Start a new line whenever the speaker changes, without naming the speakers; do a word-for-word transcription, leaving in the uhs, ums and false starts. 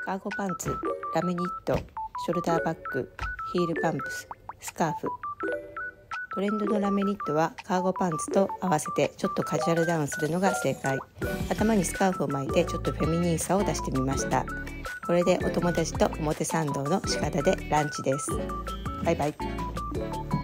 カーゴパンツ、ラメニット、ショルダーバッグ、ヒールパンプス、スカーフ。トレンドのラメニットはカーゴパンツと合わせてちょっとカジュアルダウンするのが正解。頭にスカーフを巻いてちょっとフェミニンさを出してみました。これでお友達と表参道の鹿田でランチです。バイバイ。